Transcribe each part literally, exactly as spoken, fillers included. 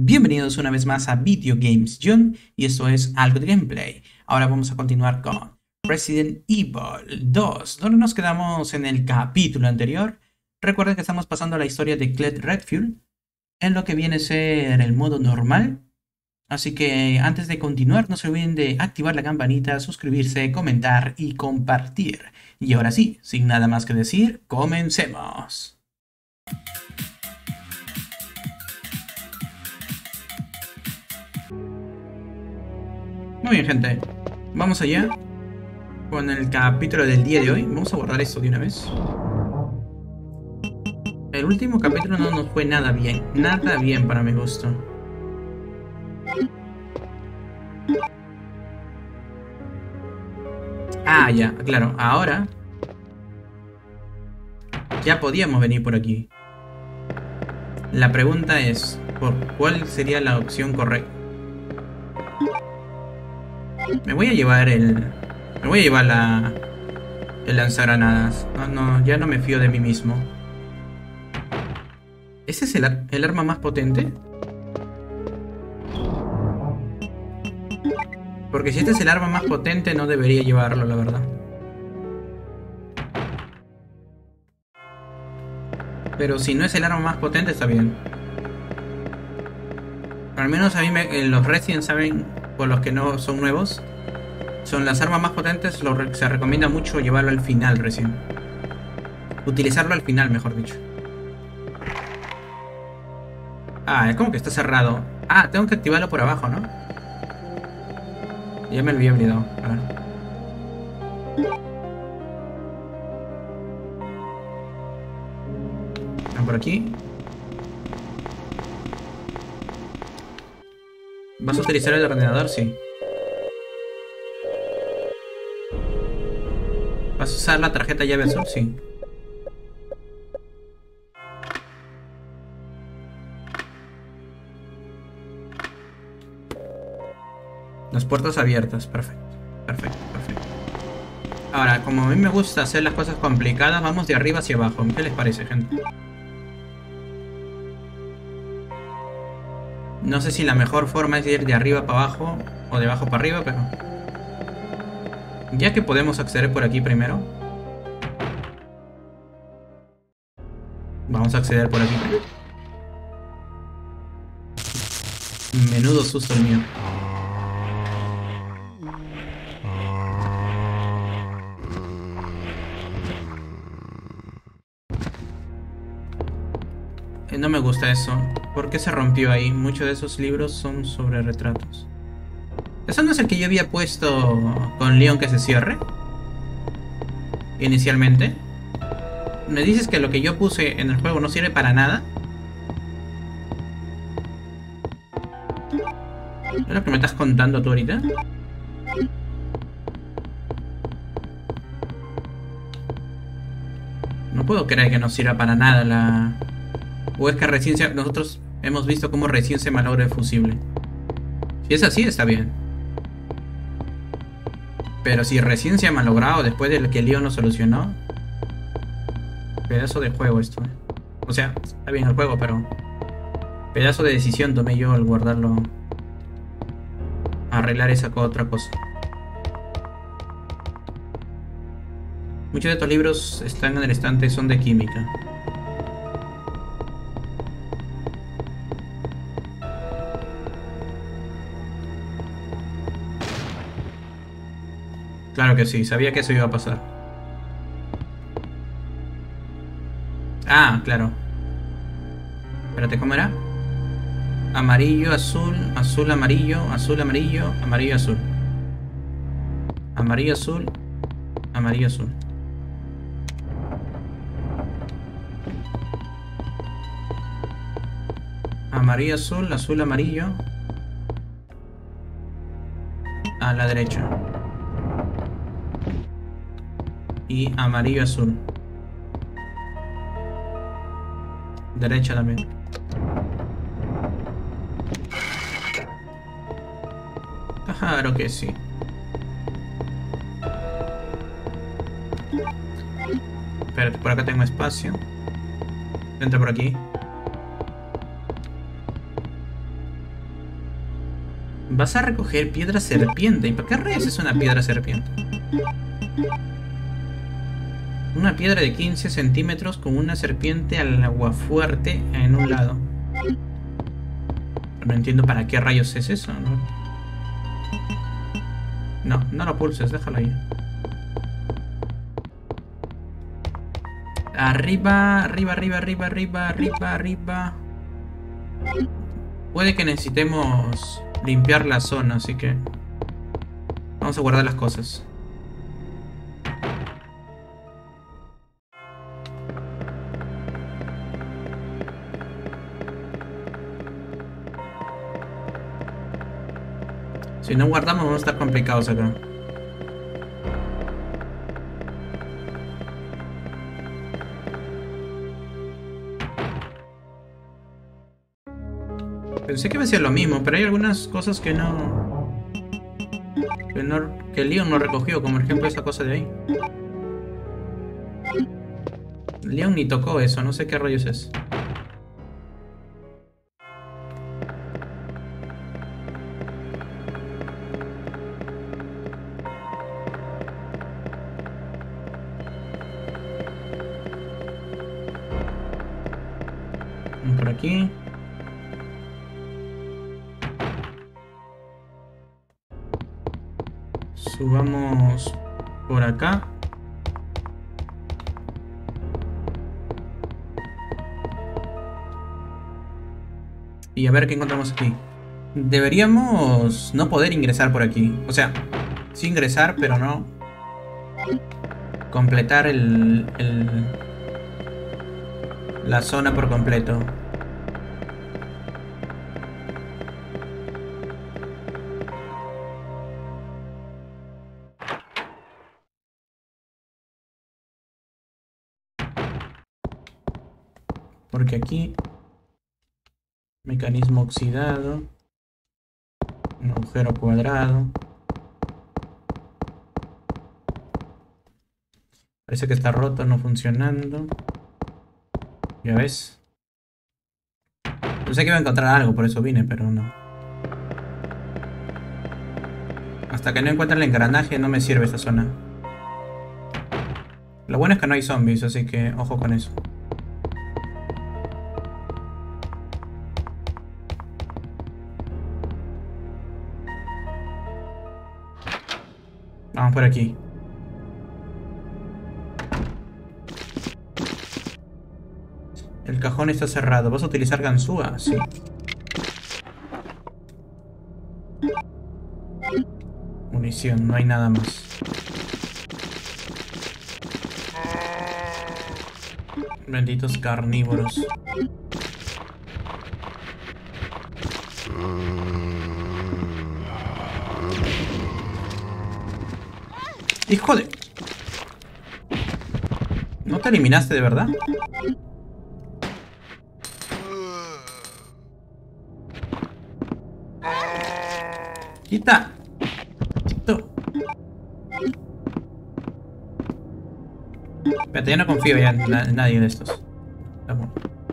Bienvenidos una vez más a Video Games John y esto es algo de gameplay. Ahora vamos a continuar con Resident Evil dos, donde nos quedamos en el capítulo anterior. Recuerden que estamos pasando la historia de Claire Redfield en lo que viene a ser el modo normal. Así que antes de continuar no se olviden de activar la campanita, suscribirse, comentar y compartir. Y ahora sí, sin nada más que decir, comencemos. Muy bien, gente, vamos allá con el capítulo del día de hoy. Vamos a borrar esto de una vez. El último capítulo no nos fue nada bien, nada bien para mi gusto. Ah, ya, claro, ahora ya podíamos venir por aquí. La pregunta es, ¿por cuál sería la opción correcta? Me voy a llevar el... Me voy a llevar la... El lanzagranadas. No, no, ya no me fío de mí mismo. ¿Ese es el, ar el arma más potente? Porque si este es el arma más potente, no debería llevarlo, la verdad. Pero si no es el arma más potente, está bien. Al menos a mí me, los Resident saben, por los que no son nuevos, son las armas más potentes. Lo, se recomienda mucho llevarlo al final recién. Utilizarlo al final, mejor dicho. Ah, es como que está cerrado. Ah, tengo que activarlo por abajo, ¿no? Ya me lo había olvidado. A ver. Ah, por aquí. ¿Vas a utilizar el ordenador? Sí. ¿Vas a usar la tarjeta llave azul? Sí. Las puertas abiertas. Perfecto. Perfecto, perfecto. Ahora, como a mí me gusta hacer las cosas complicadas, vamos de arriba hacia abajo. ¿Qué les parece, gente? No sé si la mejor forma es ir de arriba para abajo o de abajo para arriba, pero... Ya que podemos acceder por aquí primero, vamos a acceder por aquí primero. Menudo susto el mío. No me gusta eso. ¿Por qué se rompió ahí? Muchos de esos libros son sobre retratos. ¿Eso no es el que yo había puesto con Leon que se cierre? Inicialmente. ¿Me dices que lo que yo puse en el juego no sirve para nada? ¿Es lo que me estás contando tú ahorita? No puedo creer que no sirva para nada la... O es que recién se... nosotros hemos visto cómo recién se malogra el fusible. Si es así, está bien. Pero si recién se ha malogrado después de que Leon lo solucionó... Pedazo de juego esto, ¿eh? O sea, está bien el juego, pero... Pedazo de decisión tomé yo al guardarlo... A arreglar esa otra cosa. Muchos de estos libros están en el estante, son de química. Claro que sí, sabía que eso iba a pasar. Ah, claro. Espérate, ¿cómo era? Amarillo, azul, azul, amarillo, azul, amarillo, amarillo, azul. Amarillo, azul, amarillo, azul. Amarillo, azul, azul, amarillo. A la derecha. Y amarillo, azul. Derecha también. Claro que sí. Espérate, por acá tengo espacio. Entra por aquí. Vas a recoger piedra serpiente. ¿Y para qué rayos es una piedra serpiente? Una piedra de quince centímetros con una serpiente al aguafuerte en un lado. No entiendo para qué rayos es eso, ¿no? No, no lo pulses, déjalo ahí. Arriba, arriba, arriba, arriba, arriba, arriba, arriba. Puede que necesitemos limpiar la zona, así que vamos a guardar las cosas. Si no guardamos vamos a estar complicados acá. Pensé que iba a ser lo mismo, pero hay algunas cosas que no... Que, no, que Leon no recogió, como por ejemplo esa cosa de ahí. Leon ni tocó eso, no sé qué rollos es. Por aquí. Subamos por acá. Y a ver qué encontramos aquí. Deberíamos no poder ingresar por aquí. O sea, sí ingresar, pero no completar el, el la zona por completo. Porque aquí... Mecanismo oxidado. Un agujero cuadrado. Parece que está roto, no funcionando. Ya ves. Pensé que iba a encontrar algo, por eso vine, pero no. Hasta que no encuentre el engranaje no me sirve esta zona. Lo bueno es que no hay zombies, así que ojo con eso. Vamos por aquí. El cajón está cerrado. ¿Vas a utilizar ganzúa? Sí. Munición, no hay nada más. Benditos carnívoros. ¡Hijo de! ¿No te eliminaste de verdad? ¡Quita! ¡Quito! Espérate, ya no confío ya en, na en nadie de estos. Vamos.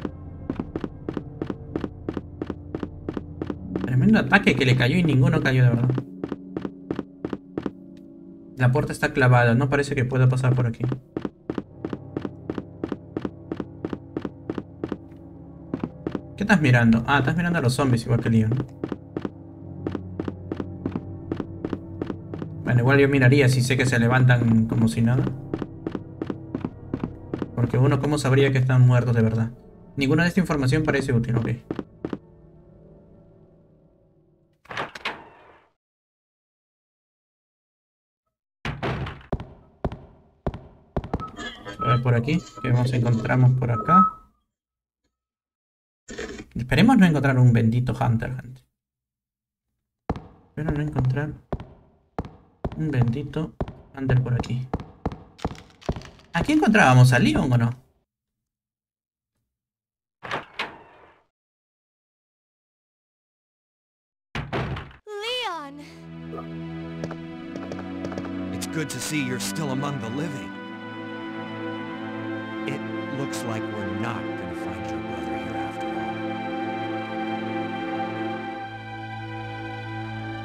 Tremendo ataque que le cayó y ninguno cayó de verdad. La puerta está clavada, no parece que pueda pasar por aquí. ¿Qué estás mirando? Ah, estás mirando a los zombies igual que Leon, ¿no? Bueno, igual yo miraría si sé que se levantan como si nada. Porque uno, ¿cómo sabría que están muertos de verdad? Ninguna de esta información parece útil, ok. A ver por aquí, ¿qué nos encontramos por acá? Esperemos no encontrar un bendito Hunter, gente. Espero no encontrar un bendito Hunter por aquí. ¿Aquí encontrábamos a Leon o no? Leon! It's good to see you're still among the living. It looks like we're not gonna find your brother here after all.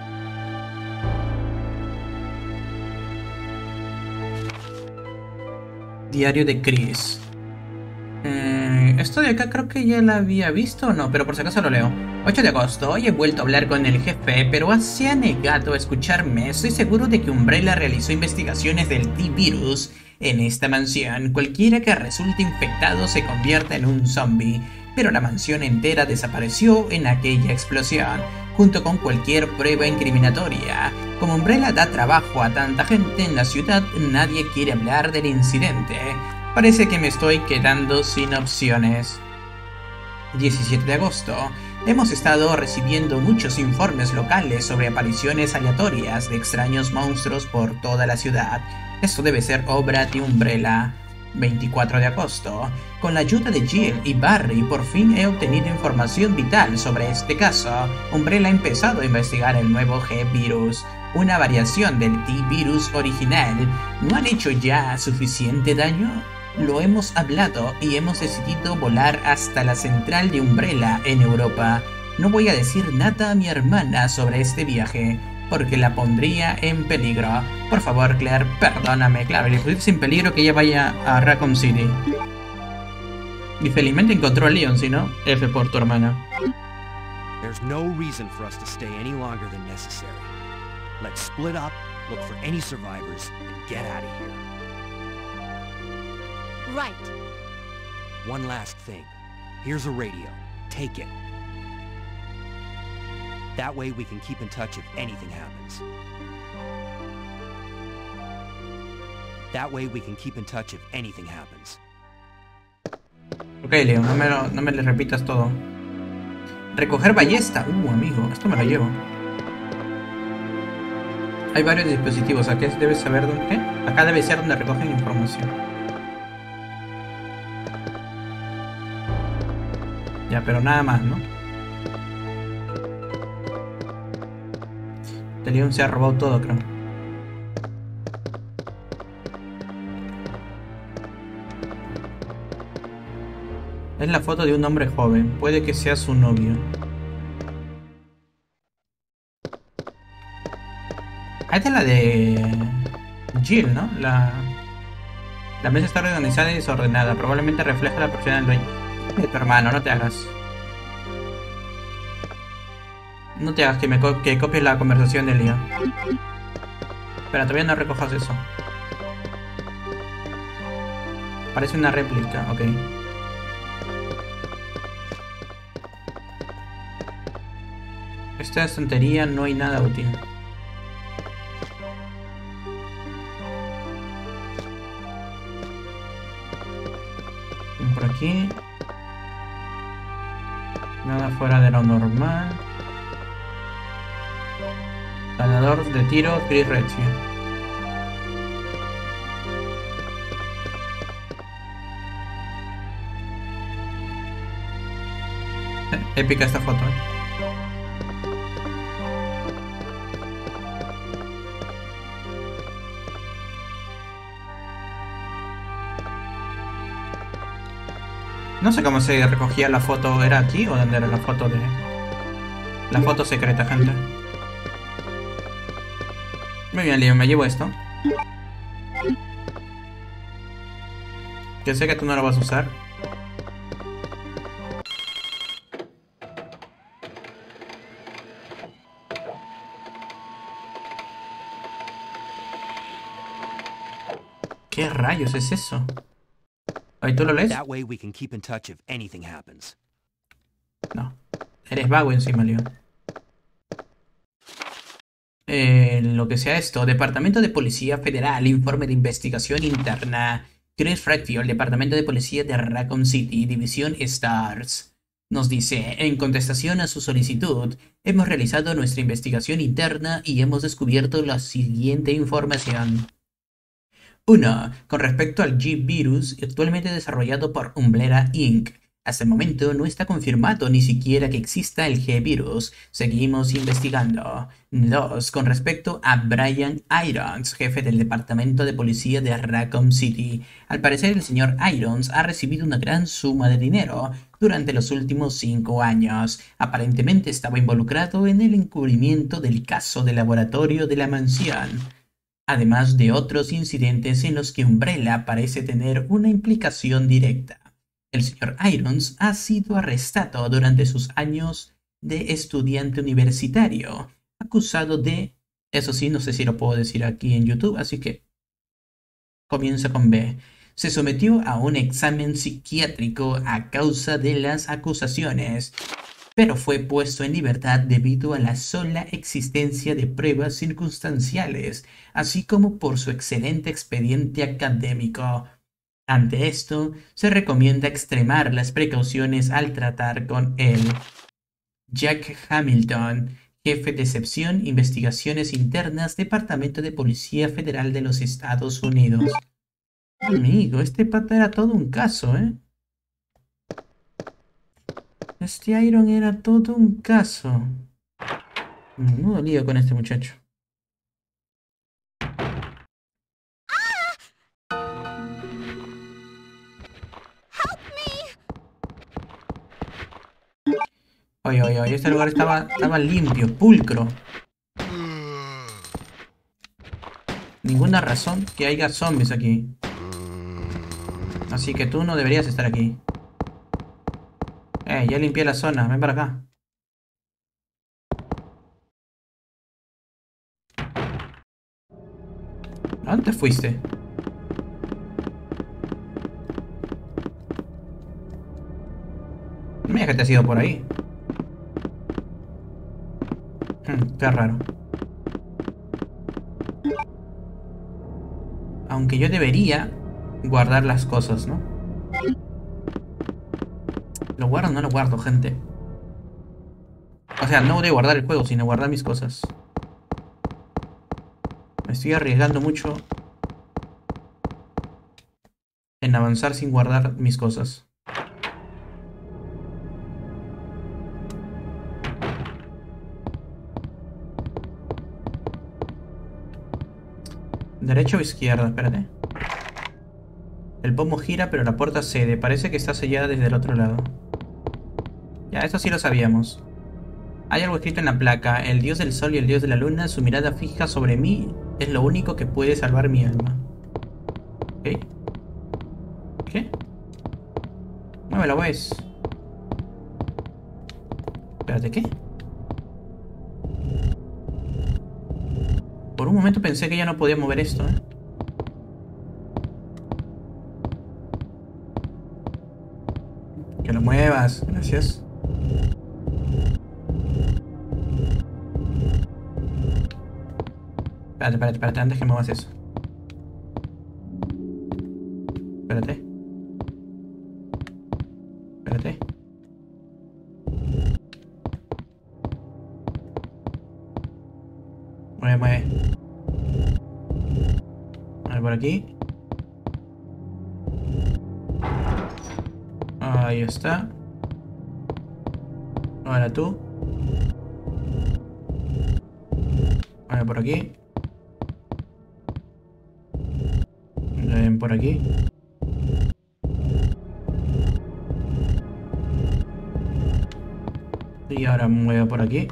Diario de Chris. Eh, esto de acá creo que ya la había visto o no, pero por si acaso lo leo. ocho de agosto, hoy he vuelto a hablar con el jefe, pero se ha negado a escucharme. Estoy seguro de que Umbrella realizó investigaciones del T-Virus en esta mansión. Cualquiera que resulte infectado se convierte en un zombie, pero la mansión entera desapareció en aquella explosión, junto con cualquier prueba incriminatoria. Como Umbrella da trabajo a tanta gente en la ciudad, nadie quiere hablar del incidente. Parece que me estoy quedando sin opciones. diecisiete de agosto. Hemos estado recibiendo muchos informes locales sobre apariciones aleatorias de extraños monstruos por toda la ciudad. Esto debe ser obra de Umbrella. veinticuatro de agosto. Con la ayuda de Jill y Barry, por fin he obtenido información vital sobre este caso. Umbrella ha empezado a investigar el nuevo G-Virus, una variación del T-Virus original. ¿No han hecho ya suficiente daño? Lo hemos hablado y hemos decidido volar hasta la central de Umbrella en Europa. No voy a decir nada a mi hermana sobre este viaje, porque la pondría en peligro. Por favor, Claire, perdóname. Claro, le pusiste en peligro que ella vaya a Raccoon City. Y felizmente encontró a Leon, si no, F por tu hermana. There's no reason for us to stay any longer than necessary. Let's split up, look for any survivors, and get out of here. Right. One last thing. Here's a radio. Take it. That way we can keep in touch if anything happens. That way we can keep in touch if anything happens. Ok, Leo, no me, lo, no me le repitas todo. Recoger ballesta. Uh, amigo, esto me lo llevo. Hay varios dispositivos. Aquí debes saber dónde. Acá debe ser donde recogen información. Ya, pero nada más, ¿no? De Leon se ha robado todo, creo. Es la foto de un hombre joven. Puede que sea su novio. Ah, esta es la de Jill, ¿no? La... La mesa está organizada y desordenada. Probablemente refleja la persona del dueño. De tu hermano, no te hagas. No te hagas que me co que copies la conversación de Leon. Espera, todavía no recojas eso. Parece una réplica, ok. Esta tontería no hay nada útil. Por aquí. Nada fuera de lo normal. Ganador de tiro, Chris Redfield. Épica esta foto. No sé cómo se recogía la foto. ¿Era aquí o dónde era la foto de... La foto secreta, gente? Muy bien, Leon, me llevo esto. Que sé que tú no lo vas a usar. ¿Qué rayos es eso? ¿Ahí tú lo lees? That way we can keep in touch if anything happens. No. Eres vago encima, Leon. Eh, lo que sea esto. Departamento de Policía Federal. Informe de investigación interna. Chris Redfield, Departamento de Policía de Raccoon City, División Stars. Nos dice, en contestación a su solicitud, hemos realizado nuestra investigación interna y hemos descubierto la siguiente información. uno. Con respecto al G-Virus, actualmente desarrollado por Umbrella incorporated. Hasta el momento no está confirmado ni siquiera que exista el G-Virus. Seguimos investigando. dos. Con respecto a Brian Irons, jefe del Departamento de Policía de Raccoon City. Al parecer el señor Irons ha recibido una gran suma de dinero durante los últimos cinco años. Aparentemente estaba involucrado en el encubrimiento del caso de laboratorio de la mansión. además de otros incidentes en los que Umbrella parece tener una implicación directa. El señor Irons ha sido arrestado durante sus años de estudiante universitario, acusado de... Eso sí, no sé si lo puedo decir aquí en YouTube, así que comienza con B. Se sometió a un examen psiquiátrico a causa de las acusaciones, pero fue puesto en libertad debido a la sola existencia de pruebas circunstanciales, así como por su excelente expediente académico. Ante esto, se recomienda extremar las precauciones al tratar con él. Jack Hamilton, jefe de sección Investigaciones Internas, Departamento de Policía Federal de los Estados Unidos. Amigo, este pata era todo un caso, ¿eh? Este Iron era todo un caso. Menudo lío con este muchacho. Oye, oye, oye, este lugar estaba, estaba limpio, pulcro. Ninguna razón que haya zombies aquí. Así que tú no deberías estar aquí. Eh, ya limpié la zona, ven para acá. ¿A dónde fuiste? No me digas que te has ido por ahí. Hmm, qué raro. Aunque yo debería guardar las cosas, ¿no? ¿Lo guardo o no lo guardo, gente? O sea, no de guardar el juego, sino guardar mis cosas. Me estoy arriesgando mucho en avanzar sin guardar mis cosas. ¿Derecha o izquierda? Espérate. El pomo gira, pero la puerta cede. Parece que está sellada desde el otro lado. Ya, eso sí lo sabíamos. Hay algo escrito en la placa. El dios del sol y el dios de la luna, su mirada fija sobre mí es lo único que puede salvar mi alma. ¿Qué? ¿Qué? Muévelo, pues. Espérate, ¿qué? Por un momento pensé que ya no podía mover esto, ¿eh? Que lo muevas, gracias. Espérate, espérate, espérate, antes que muevas eso. Espérate. Espérate. Mueve, mueve. A ver, por aquí. Ahí está. Ahora tú. Ahora por aquí. Ven por aquí. Y ahora mueve por aquí.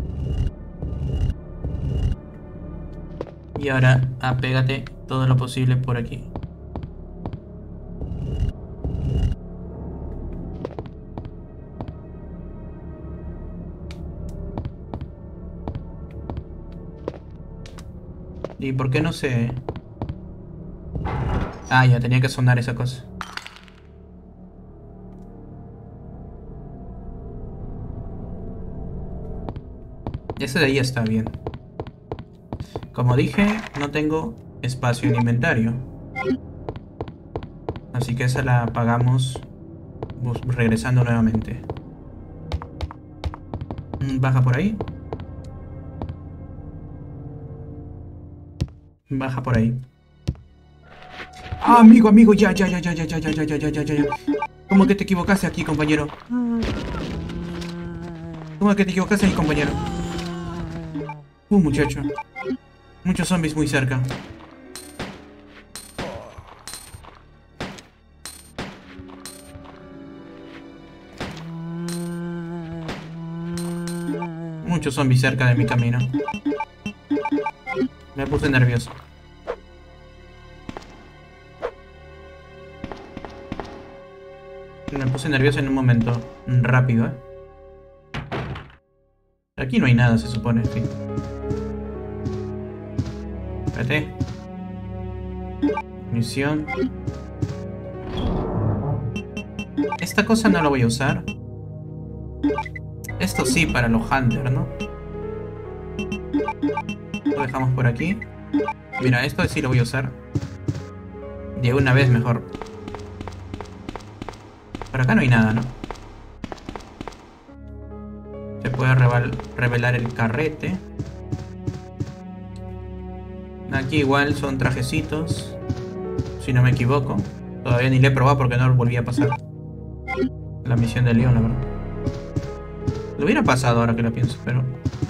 Y ahora apégate todo lo posible por aquí. ¿Y por qué no se...? Ah, ya tenía que sonar esa cosa. Ese de ahí está bien. Como dije, no tengo espacio en inventario. Así que esa la apagamos regresando nuevamente. Baja por ahí. Baja por ahí. Ah, amigo, amigo, ya, ya, ya, ya, ya, ya, ya, ya, ya, ya, ya, ya. ¿Cómo que te equivocaste aquí, compañero? ¿Cómo que te equivocaste aquí, compañero? Uh, muchacho. Muchos zombies muy cerca. Muchos zombies cerca de mi camino. Me puse nervioso. Me puse nervioso en un momento. Rápido, ¿eh? Aquí no hay nada, se supone, sí. Espérate. Misión. Esta cosa no la voy a usar. Esto sí, para los hunters, ¿no? Lo dejamos por aquí. Mira, esto sí lo voy a usar. De una vez mejor. Por acá no hay nada, ¿no? Se puede revelar el carrete. Aquí igual son trajecitos, si no me equivoco. Todavía ni le he probado porque no volví a pasar la misión de Leon, la verdad. Lo hubiera pasado ahora que lo pienso, pero...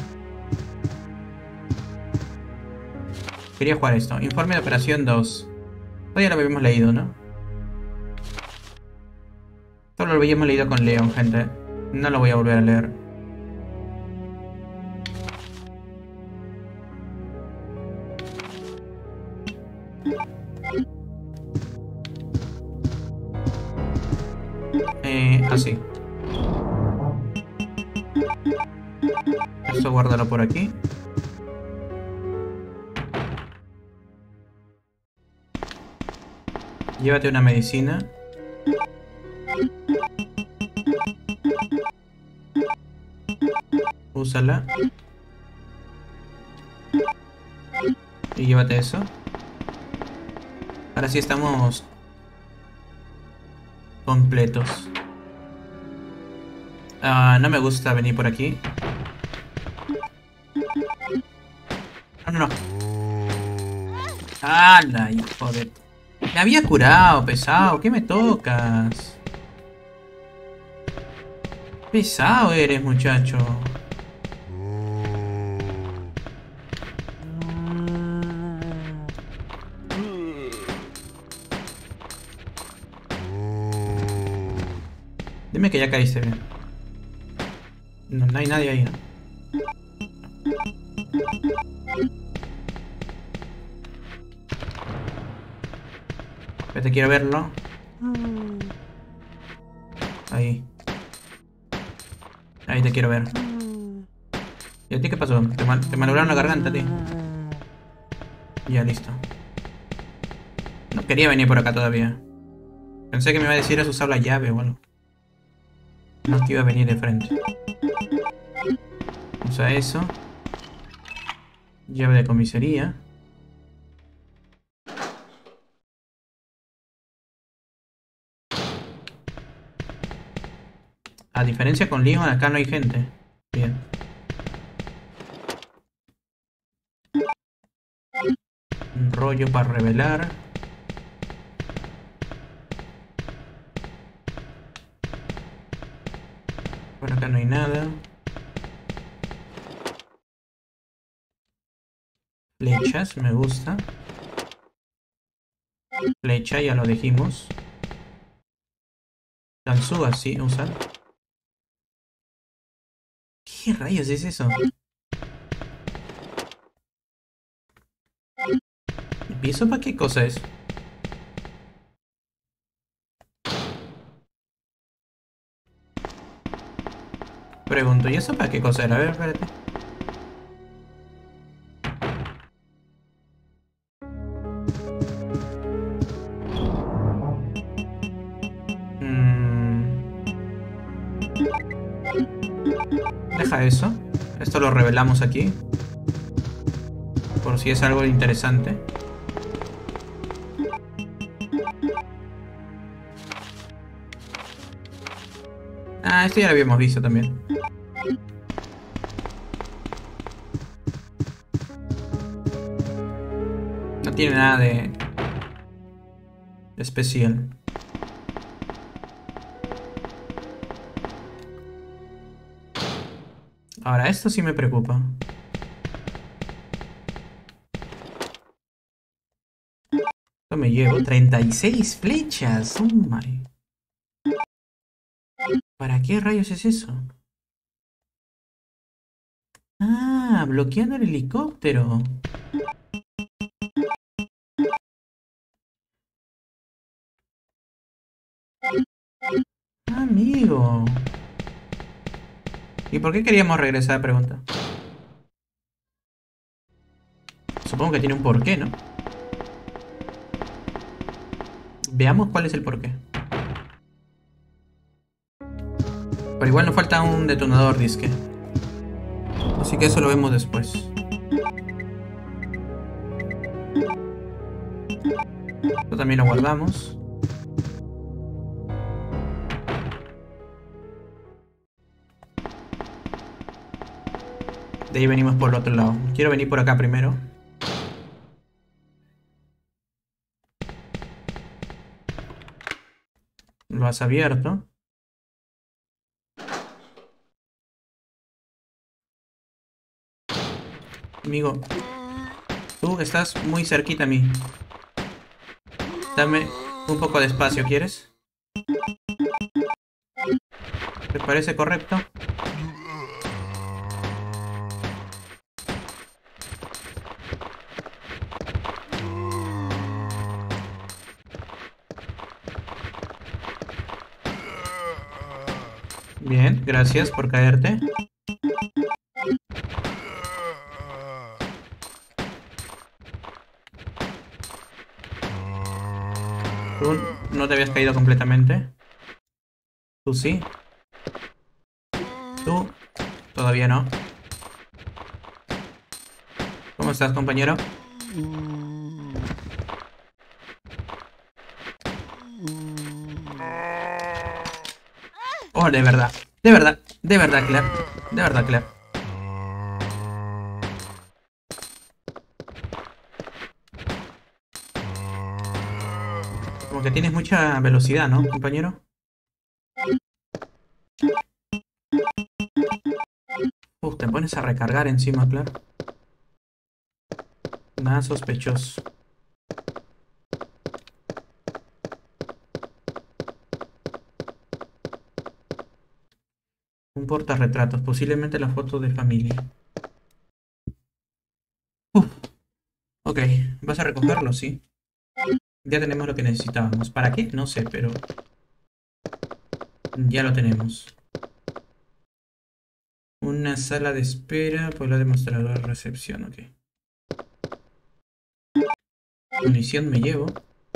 Quería jugar esto. Informe de operación dos. Todavía lo habíamos leído, ¿no? Solo lo habíamos leído con Leon, gente. No lo voy a volver a leer. Eh, así. Esto guárdalo por aquí. Llévate una medicina. Úsala. Y llévate eso. Ahora sí estamos completos. Ah, no me gusta venir por aquí. No, no, no. ¡Hala, hijo de... Me había curado, pesado. ¿Qué me tocas? Pesado eres, muchacho. Dime que ya caíste bien. No, no hay nadie ahí, ¿no? Pero te quiero verlo. Ahí. Ahí te quiero ver. ¿Y a ti qué pasó? ¿Te, mal te malograron la garganta, tío? Ya, listo. No quería venir por acá todavía. Pensé que me iba a decir a usar la llave o algo. No te iba a venir de frente. Vamos a eso. Llave de comisaría. A diferencia con Leon, acá no hay gente. Bien. Un rollo para revelar. Por acá no hay nada. Flechas, me gusta. Flecha, ya lo dijimos. Ganzúa, sí, usar. ¿Qué rayos es eso? ¿Y eso para qué cosa es? Pregunto, ¿y eso para qué cosa era? A ver, espérate. Deja eso. Esto lo revelamos aquí. Por si es algo interesante. Ah, esto ya lo habíamos visto también. No tiene nada de... de especial. Ahora, esto sí me preocupa. Esto me llevo treinta y seis flechas. Oh my. ¿Para qué rayos es eso? Ah, bloqueando el helicóptero. amigo. ¿Y por qué queríamos regresar? Pregunta. Supongo que tiene un porqué, ¿no? Veamos cuál es el porqué. Pero igual nos falta un detonador, disque. Así que eso lo vemos después. Esto también lo guardamos. De ahí venimos por el otro lado. Quiero venir por acá primero. Lo has abierto. Amigo, tú estás muy cerquita a mí. Dame un poco de espacio, ¿quieres? ¿Te parece correcto? Bien, gracias por caerte. Tú no te habías caído completamente. Tú sí. Tú todavía no. ¿Cómo estás, compañero? Oh, de verdad. De verdad. De verdad, Claire. De verdad, Claire. Como que tienes mucha velocidad, ¿no, compañero? Uf, te pones a recargar encima, Claire. Nada sospechoso. Un portarretratos, posiblemente la foto de familia. Uf. Ok, ¿vas a recogerlo? Sí. Ya tenemos lo que necesitábamos. ¿Para qué? No sé, pero ya lo tenemos. Una sala de espera por la demostradora de recepción, ok. Munición me llevo.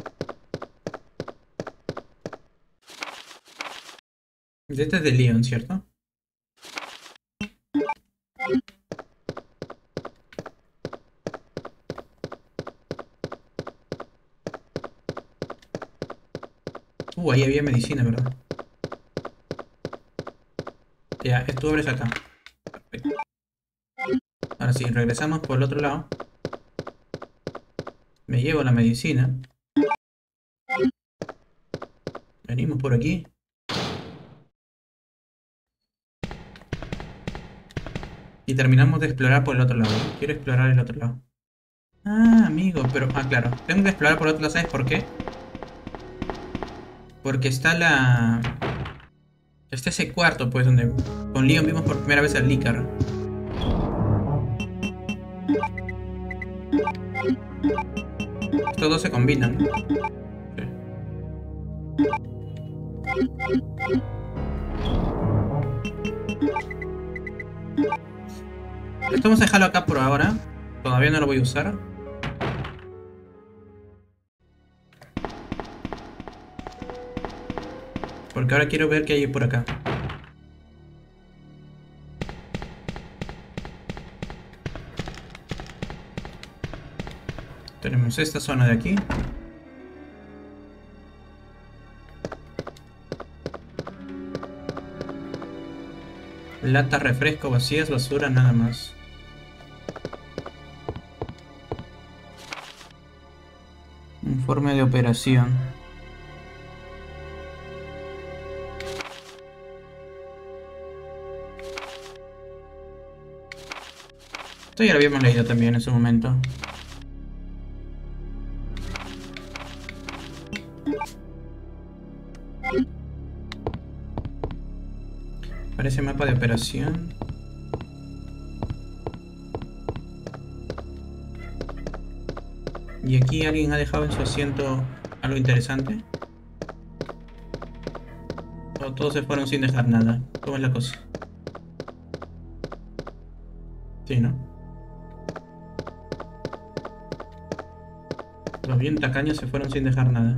Este es de Leon, ¿cierto? Uh, ahí había medicina, ¿verdad? Ya, esto abres acá. Perfecto. Ahora sí, regresamos por el otro lado. Me llevo la medicina. Venimos por aquí. Y terminamos de explorar por el otro lado. Quiero explorar el otro lado. Ah, amigo, pero... Ah, claro. Tengo que explorar por el otro lado, ¿sabes por qué? Porque está la... Está ese cuarto, pues, donde con Leon vimos por primera vez al Lícar. Estos dos se combinan, ¿no? Sí. Esto vamos a dejarlo acá por ahora. Todavía no lo voy a usar. Porque ahora quiero ver qué hay por acá. Tenemos esta zona de aquí. Lata, refresco, vacías, basura, nada más. Informe de operación. Esto ya lo habíamos leído también en su momento. Parece mapa de operación. Y aquí alguien ha dejado en su asiento algo interesante. O todos se fueron sin dejar nada. ¿Cómo es la cosa? Sí, ¿no? Los bien tacaños se fueron sin dejar nada.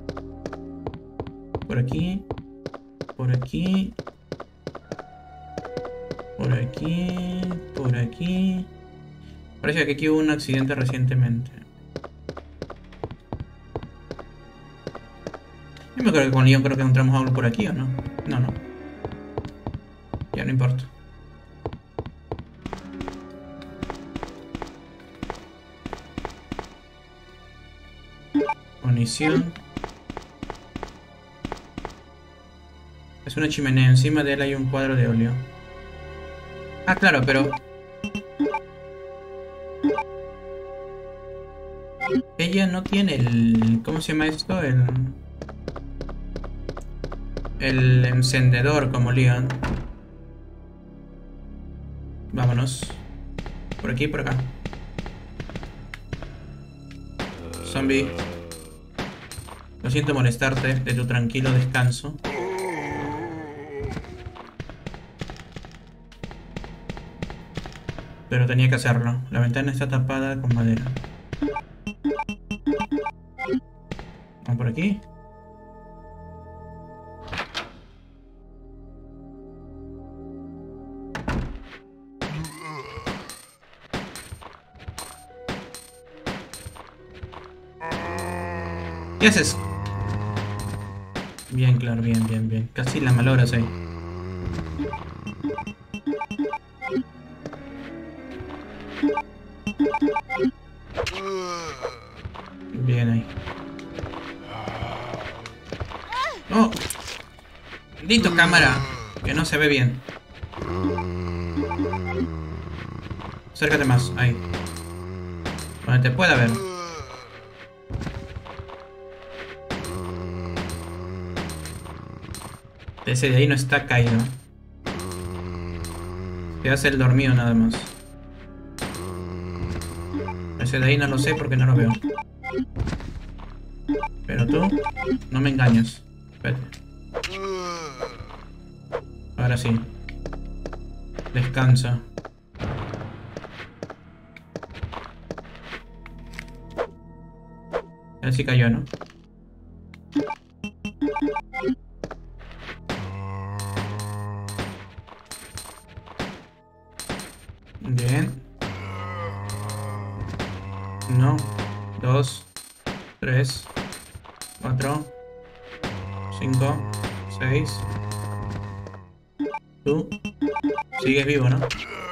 Por aquí. Por aquí. Por aquí. Por aquí. Parece que aquí hubo un accidente recientemente. Yo me acuerdo que con Leon creo que encontramos algo por aquí, ¿o no? No, no. Ya no importa. Munición. Es una chimenea. Encima de él hay un cuadro de óleo. Ah, claro, pero... ella no tiene el... ¿cómo se llama esto? El... el encendedor como Leon. Vámonos. Por aquí y por acá. Zombie. Lo siento molestarte de tu tranquilo descanso. Pero tenía que hacerlo. La ventana está tapada con madera. Vamos por aquí. ¿Qué haces? Bien, claro, bien, bien, bien. Casi la malogras ahí. Bien ahí. ¡Oh! Maldito cámara, que no se ve bien. Acércate más, ahí. Donde te pueda ver. Ese de ahí no está caído. Se hace el dormido nada más. Ese de ahí no lo sé porque no lo veo. Pero tú, no me engañes. Espérate. Ahora sí. Descansa. Él sí cayó, ¿no? Bien. Uno, dos, tres, cuatro, cinco, seis. Tú sigues vivo, ¿no?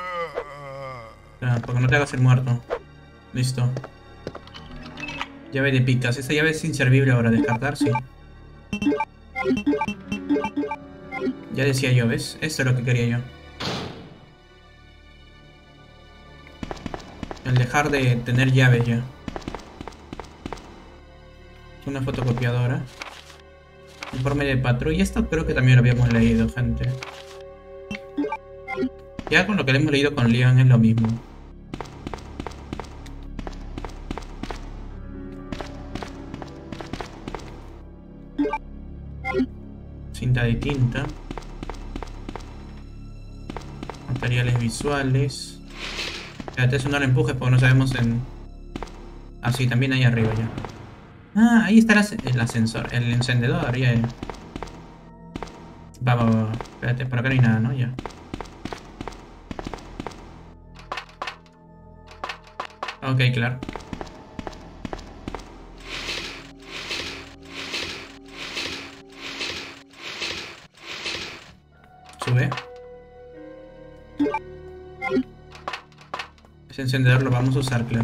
Ah, porque no te hagas el muerto. Listo. Llave de picas. Esa llave es inservible ahora. Descartar, sí. Ya decía yo, ¿ves? Esto es lo que quería yo. El dejar de tener llaves ya. Es una fotocopiadora. Informe de patrulla. Esto creo que también lo habíamos leído, gente. Ya con lo que le hemos leído con Leon es lo mismo. Cinta de tinta. Materiales visuales. Espérate, eso no lo empujes porque no sabemos en... Ah, sí, también ahí arriba ya. Ah, ahí está el ascensor, el encendedor, ya. Va, va, va. Espérate, por acá no hay nada, ¿no? Ya. Ok, claro. Sube. Ese encendedor lo vamos a usar, claro.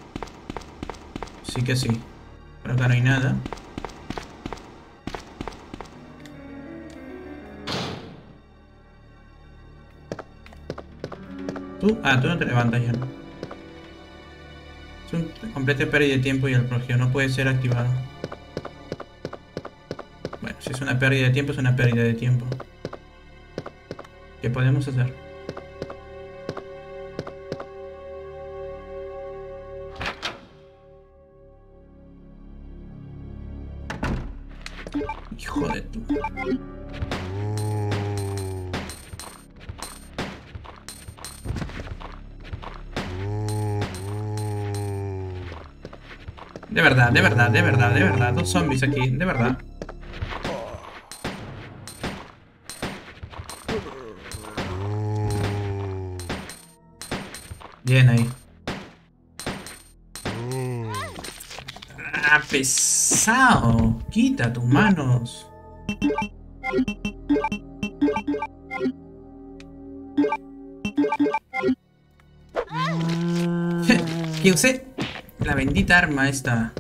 Sí que sí. Por acá no hay nada. ¿Tú? Ah, tú no te levantas ya. Es un completa pérdida de tiempo y el progeo no puede ser activado. Bueno, si es una pérdida de tiempo, es una pérdida de tiempo. ¿Qué podemos hacer? Hijo de tu... De verdad, de verdad, de verdad, de verdad. Dos zombies aquí, de verdad. Bien ahí. Ah, pesado. Quita tus manos. Que usé la bendita arma esta.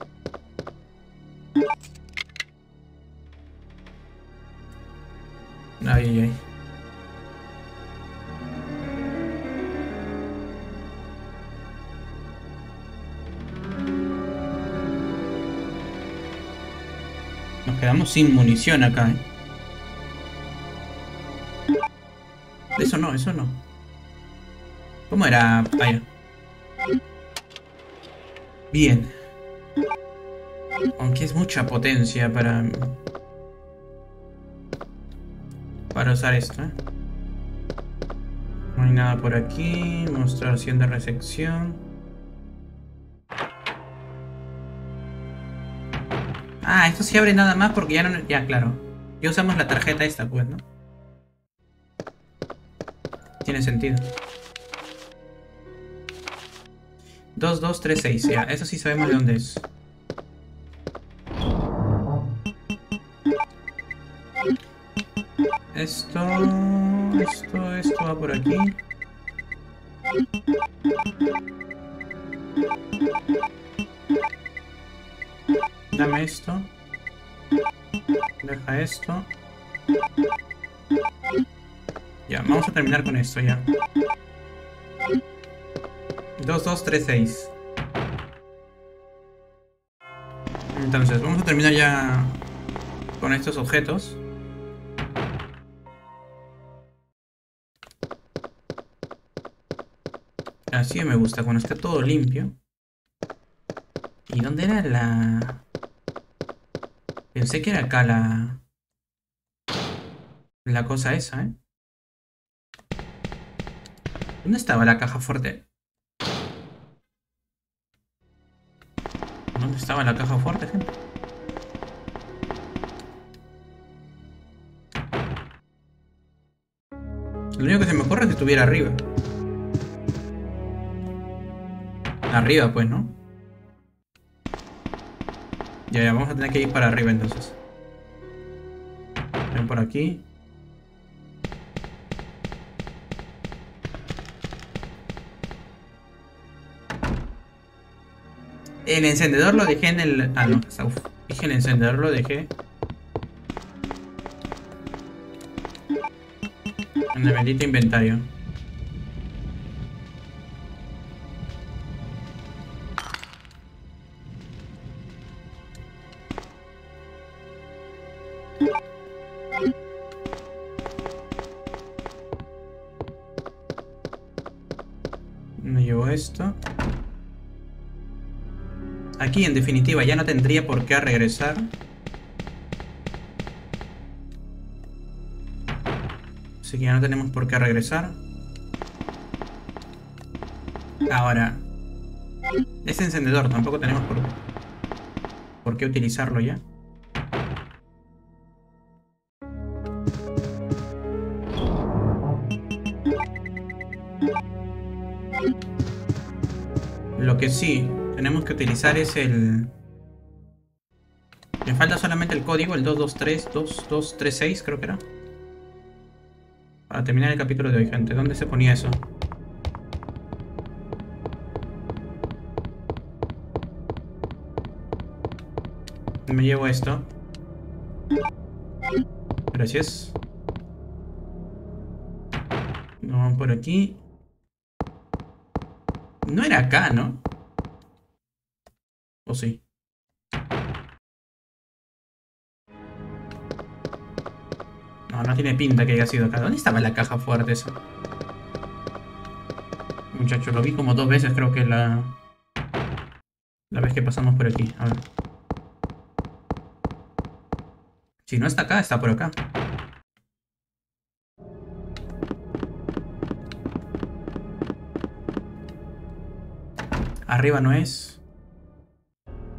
Ay, ay, ay. Nos quedamos sin munición acá, ¿eh? Eso no, eso no. ¿Cómo era? Allá. Bien. Aunque es mucha potencia para... Para usar esto, ¿eh? No hay nada por aquí. Mostración de recepción. Ah, esto se abre nada más porque ya no... Ya, claro. Ya usamos la tarjeta esta, pues, ¿no? Tiene sentido. dos dos tres seis, ya. Eso sí sabemos de dónde es. Esto... Esto, esto va por aquí. Dame esto. Deja esto. Ya, vamos a terminar con esto ya. dos dos tres seis. Entonces, vamos a terminar ya con estos objetos. Así me gusta, cuando está todo limpio. ¿Y dónde era la...? Pensé que era acá la... La cosa esa, ¿eh? ¿Dónde estaba la caja fuerte? ¿Dónde estaba la caja fuerte, gente? Lo único que se me ocurre es que estuviera arriba. Arriba, pues, ¿no? Ya, ya, vamos a tener que ir para arriba entonces. Ven por aquí. El encendedor lo dejé en el... Ah, no, uf, dije el encendedor lo dejé en el bendito inventario. Me llevo esto. Aquí, en definitiva, ya no tendría por qué regresar. Así que ya no tenemos por qué regresar. Ahora, ese encendedor tampoco tenemos por, por qué utilizarlo ya. Lo que sí tenemos que utilizar es el... Me falta solamente el código, el dos dos tres dos dos tres seis, creo que era. Para terminar el capítulo de hoy, gente. ¿Dónde se ponía eso? Me llevo esto. Gracias. Nos vamos por aquí. No era acá, ¿no? ¿O sí? No, no tiene pinta que haya sido acá. ¿Dónde estaba la caja fuerte esa? Muchachos, lo vi como dos veces, creo que la... La vez que pasamos por aquí. A ver. Si no está acá, está por acá. Arriba no es.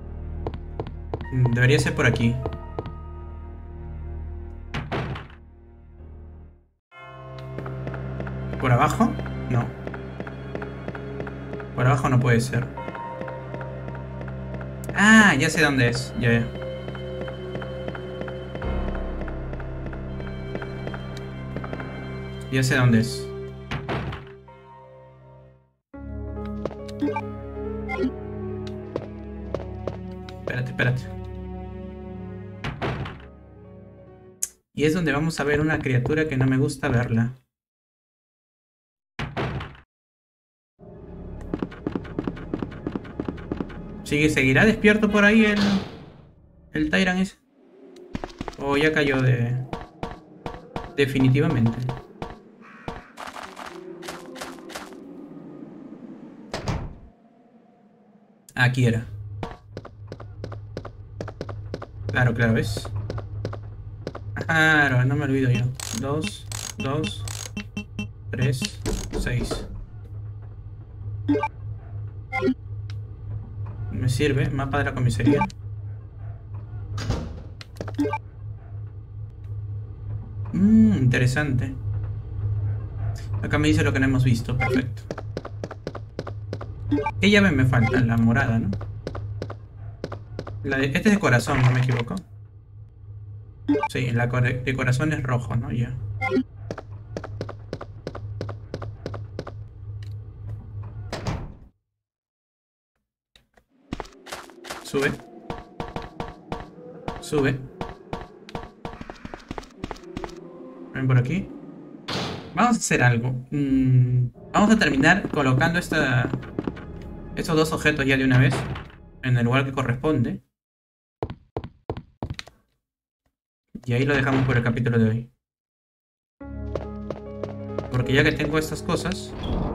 Debería ser por aquí. ¿Por abajo? No. Por abajo no puede ser. Ah, ya sé dónde es. Ya, ya. Ya sé dónde es. Espérate, espérate. Y es donde vamos a ver una criatura que no me gusta verla. ¿Sigue, seguirá despierto por ahí el, el Tyrant ese? O ya cayó de... definitivamente. Aquí era. Claro, claro, ¿ves? Claro, no me olvido yo. Dos, dos, tres, seis. Me sirve, mapa de la comisaría. Mmm, interesante. Acá me dice lo que no hemos visto, perfecto. ¿Qué llave me falta? La morada, ¿no? La de, este es de corazón, no me equivoco. Sí, la de corazón es rojo, ¿no? Ya. Sube. Sube. Ven por aquí. Vamos a hacer algo. Mm, vamos a terminar colocando esta, estos dos objetos ya de una vez en el lugar que corresponde. Y ahí lo dejamos por el capítulo de hoy. Porque ya que tengo estas cosas...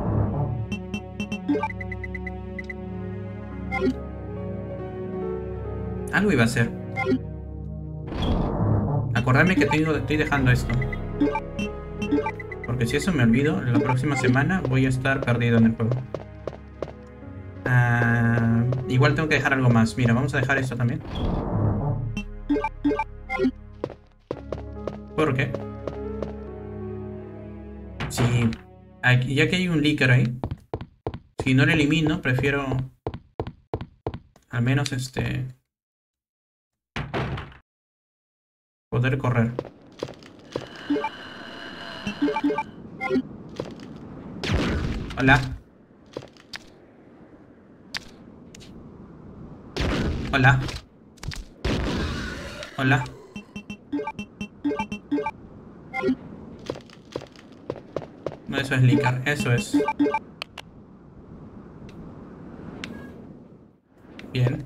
algo iba a hacer. Acordarme que tengo, estoy dejando esto. Porque si eso me olvido, la próxima semana voy a estar perdido en el juego. Ah, igual tengo que dejar algo más. Mira, vamos a dejar esto también. ¿Por qué? Si, aquí, ya que hay un leaker ahí, si no lo elimino, prefiero al menos este poder correr. Hola. Hola. Hola. No, eso es Licar, eso es. Bien.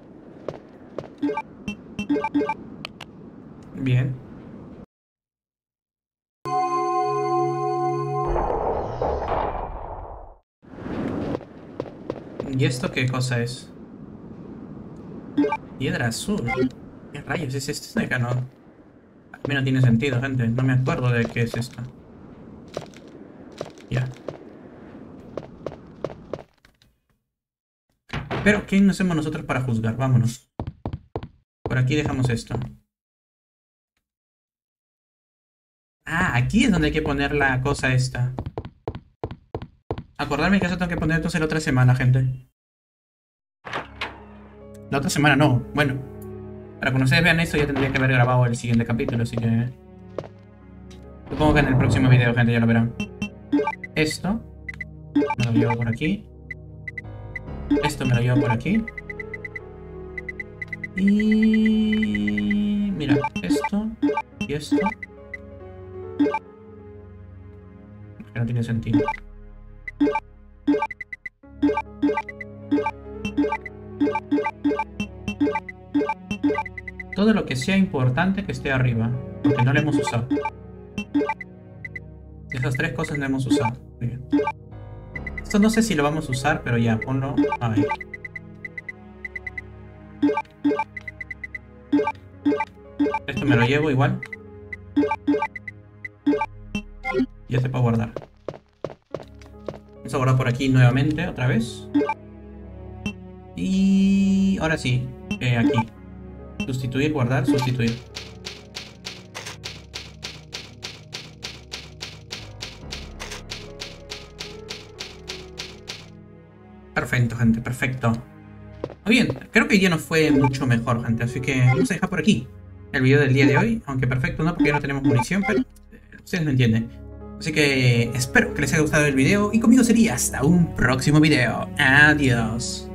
Bien. ¿Y esto qué cosa es? Piedra azul. ¿Qué rayos es esto de acá? No. A mí no tiene sentido, gente. No me acuerdo de qué es esto. Ya. Pero, ¿quién hacemos nosotros para juzgar? Vámonos. Por aquí dejamos esto. Ah, aquí es donde hay que poner la cosa esta. Acordarme que eso tengo que poner entonces la otra semana, gente. La otra semana no. Bueno, para que ustedes vean esto ya tendría que haber grabado el siguiente capítulo, así que... supongo que en el próximo video, gente, ya lo verán. Esto me lo llevo por aquí. Esto me lo llevo por aquí. Y... mira, esto y esto. Que no tiene sentido. Todo lo que sea importante que esté arriba, porque no lo hemos usado. Esas tres cosas no hemos usado. Muy bien. Esto no sé si lo vamos a usar, pero ya, ponlo ahí. Esto me lo llevo igual. Y este para guardar. Vamos a guardar por aquí nuevamente, otra vez. Y ahora sí, eh, aquí. Sustituir, guardar, sustituir. Perfecto, gente, perfecto. Muy bien, creo que ya no fue mucho mejor, gente, así que vamos a dejar por aquí el video del día de hoy, aunque perfecto no, porque ya no tenemos munición, pero ustedes lo entienden. Así que espero que les haya gustado el video y conmigo sería hasta un próximo video. Adiós.